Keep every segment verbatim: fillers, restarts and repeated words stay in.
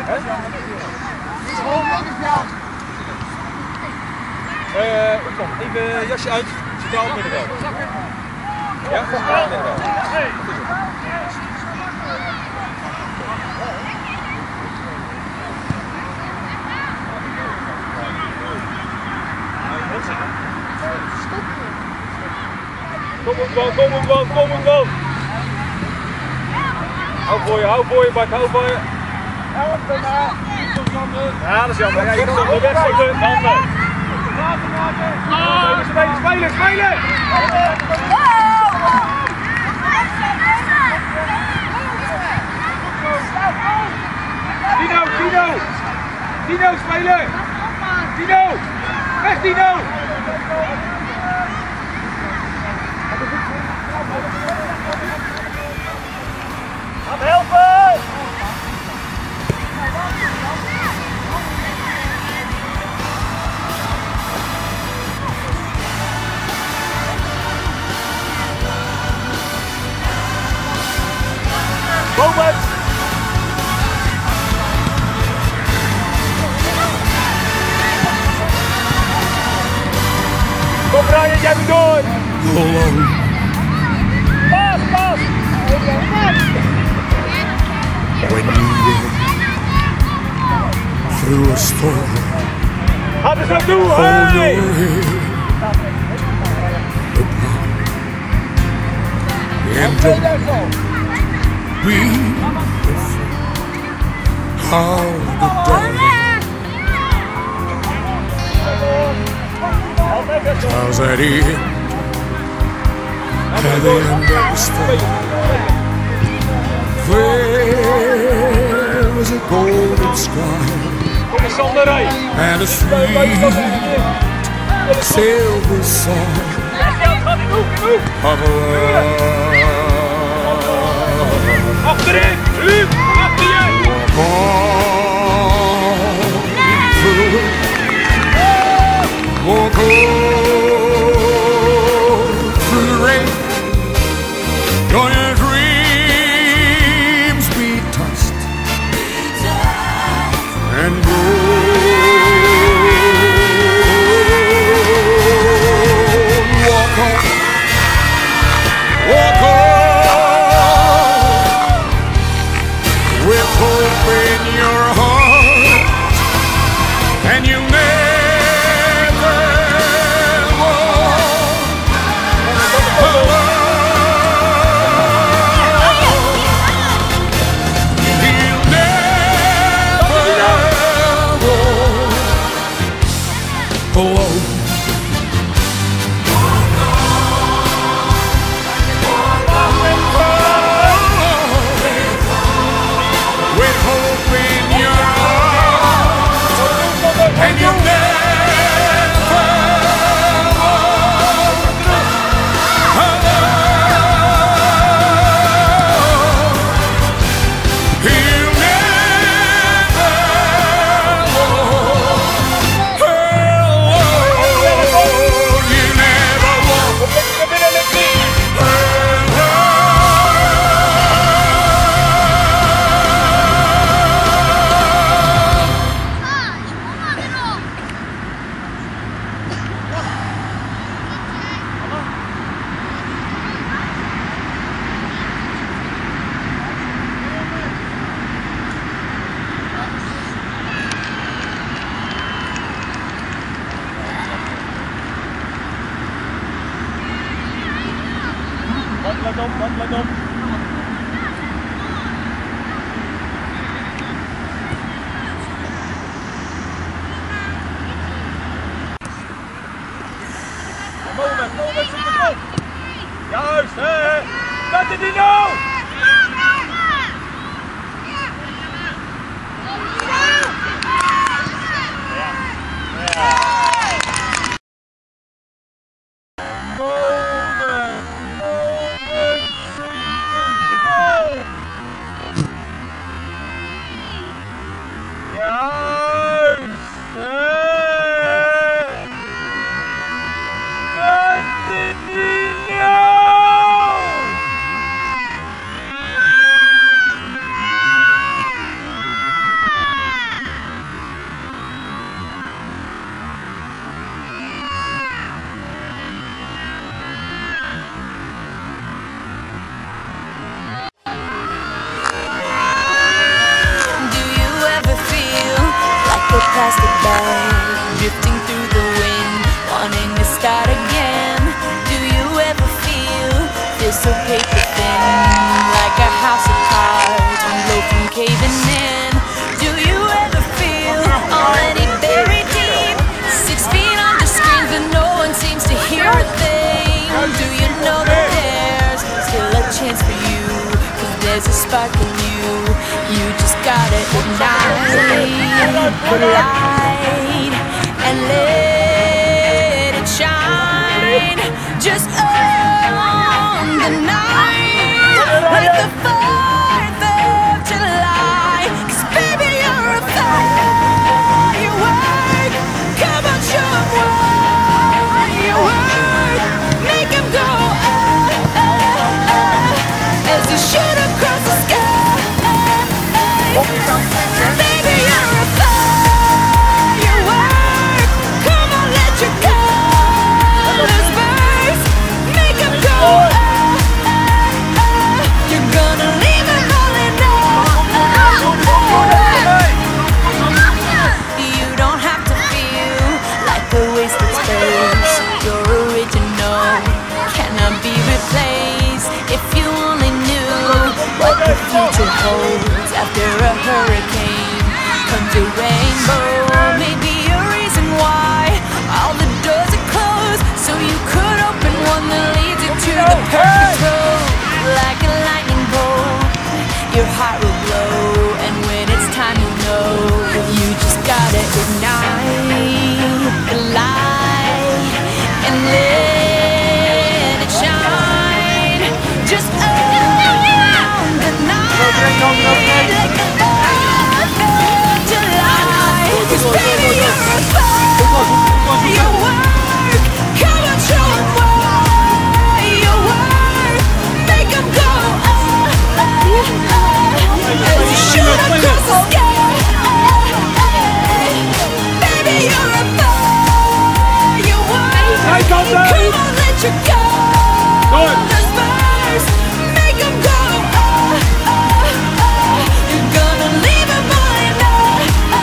Uh, kom, even jasje uit. Centraal middenveld. Ja, centraal middenveld. Kom op bal, kom op bal, kom op bal. Hou voor je, hou voor je Bart, hou voor je. Help me maar. Ja, dat is jammer. Ja, je kan hem wegzetten. Handen. Spelen, spelen, spelen! Dino, Dino! Dino, spelen! Dino! Weg, Dino! Gaat helpen! Moment! Kom Brian, jij moet door! Pas, pas! When you run through a storm, gaat er zo toe, hey! And don't be how the dark clouds at the end, at the end of the storm, there is a golden sky and a sweet silver song of love. Achterin! Luc! Achter je! Walk on through the rain. Don't your dreams be touched and grow. Walk on, walk on. there's a spark in you. You just gotta ignite the light and let it shine. Just on the night, like the fourth of July. 'Cause baby, you're a firework. Come on, show 'em what you work. Make 'em go ah, ah, ah, as you shoot across the sky. Baby, you're a firework. Come on, let your colors burst. Make 'em go ah, ah, ah. You're gonna leave 'em all in awe. You don't have to feel like a wasted space. You're original, cannot be replaced. If you only knew what the future holds. After a hurricane comes a rainbow. Maybe a reason why all the doors are closed, so you could open one that leads you to the perfect road. Like a lightning bolt, your heart will glow, and when it's time you know, you just gotta ignite the light and let it shine. Just around the night, like the fourth of July. 'Cause baby, you're a firework. Come on, show 'em what you work. Make 'em go ah, ah, ah, as you shoot across the sky. Baby, you're a firework. Come on, let your colors burst. Make 'em go ah, ah, ah. You're gonna leave 'em all in awe.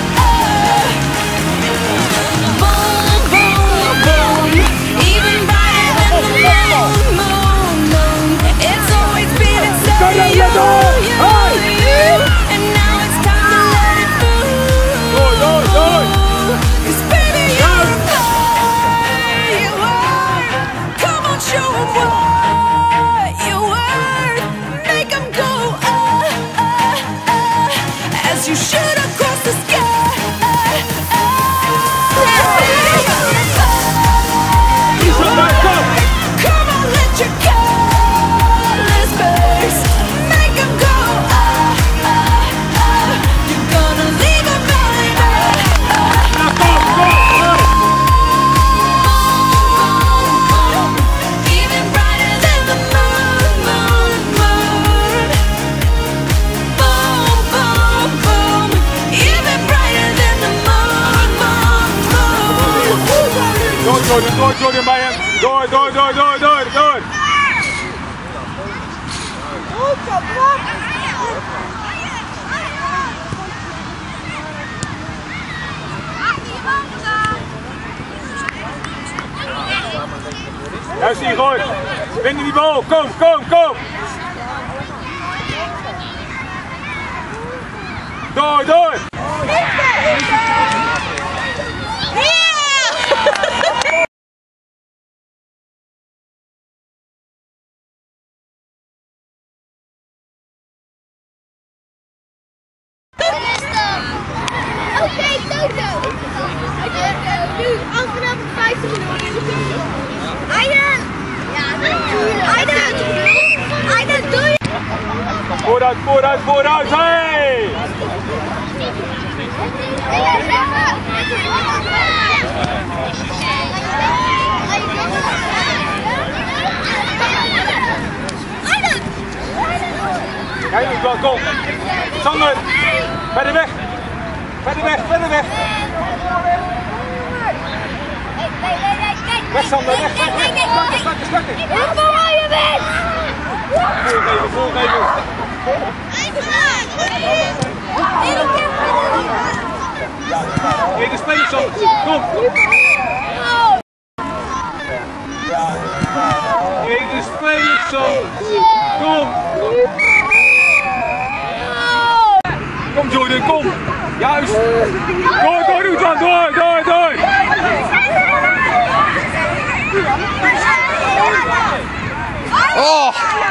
Boom, boom, boom. Even brighter than the moon, moon, moon. It's always been inside you, you, you. And now it's time to let it move. 'Cause baby, you're a firework. Come on, show 'em what you're worth. Make 'em go ah, ah, ah, as you shoot across the sky. Come on, let your colors burst. Make 'em go ah, ah, ah. You're gonna leave 'em all in awe. Even brighter than the moon, moon, moon. Boom, boom, boom. Even brighter than the moon, moon, moon. Door, Jordan, door, Jordan bij hem. Door, door, door, door, door, door. Juist hier, gooi. Win die bal. Kom, kom, kom. Door, door. Oké, Toto! Nu, afgelopen vijftig minuten. Aiden! Ja, Aiden! Aiden, doe je! Vooruit, vooruit, vooruit, hey! Kijk eens, kom. Sander, verder weg. Verder weg, verder weg. Weg, Sander, weg, weg, weg. Starten, starten, starten. Waar haal je weg? Voorgeven, voorgeven. Eén speler, Sander. Kom. Eén speler, Sander. Kom. Kom Jordan, kom! Juist! Door, door, doe dan! Door, door, door! Oh!